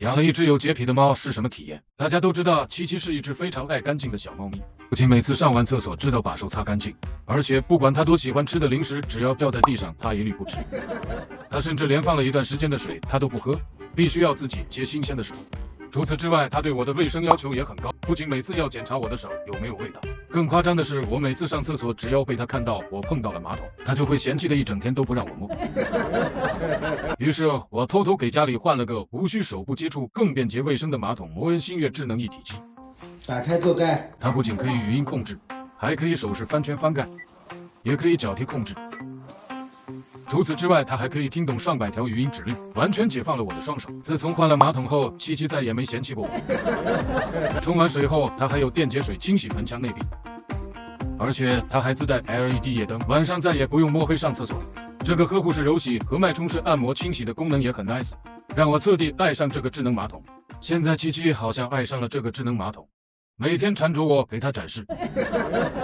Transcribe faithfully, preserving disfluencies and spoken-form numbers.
养了一只有洁癖的猫是什么体验？大家都知道，七七是一只非常爱干净的小猫咪，不仅每次上完厕所知道把手擦干净，而且不管它多喜欢吃的零食，只要掉在地上，它一律不吃。它甚至连放了一段时间的水，它都不喝，必须要自己接新鲜的水。除此之外，它对我的卫生要求也很高，不仅每次要检查我的手有没有味道，更夸张的是，我每次上厕所，只要被它看到我碰到了马桶，它就会嫌弃的一整天都不让我摸。于是，我偷偷给家里换了个无需手部接触、更便捷卫生的马桶摩恩星月智能一体机。 打开做盖， 它不仅可以语音控制，还可以手势翻圈翻盖，也可以脚贴控制。除此之外，它还可以听懂上百条语音指令，完全解放了我的双手。自从换了马桶后，七七再也没嫌弃过我。冲完水后，它还有电解水清洗盆腔内壁，而且它还自带 L E D 夜灯，晚上再也不用摸黑上厕所。这个呵护式揉洗和脉冲式按摩清洗的功能也很 nice， 让我彻底爱上这个智能马桶。现在七七好像爱上了这个智能马桶，每天缠着我给它展示。